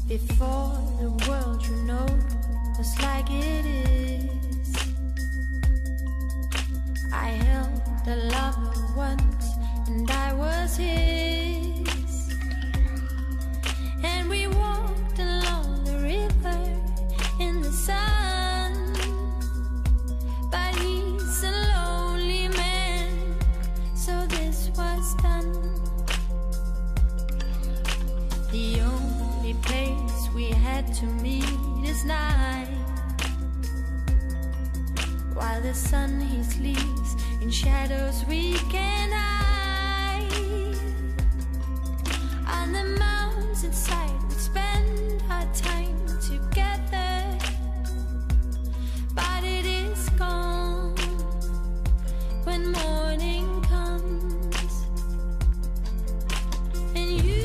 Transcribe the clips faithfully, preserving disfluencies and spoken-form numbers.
before the world you know was like it is. I held a lover once and I was his, and we walked along the river in the sun. But he's a lonely man, so this was done. The only place we had to meet is night, while the sun he sleeps in shadows we can hide. On the mountainside we spend our time together, but it is gone when morning comes. And you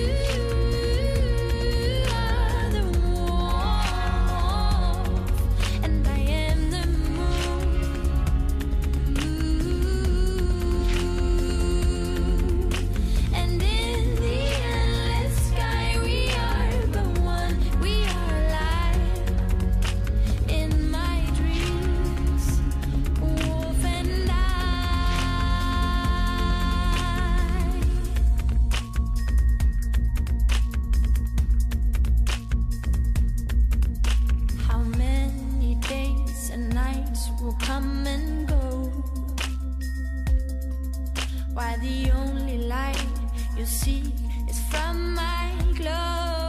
will come and go, while the only light you see is from my glow.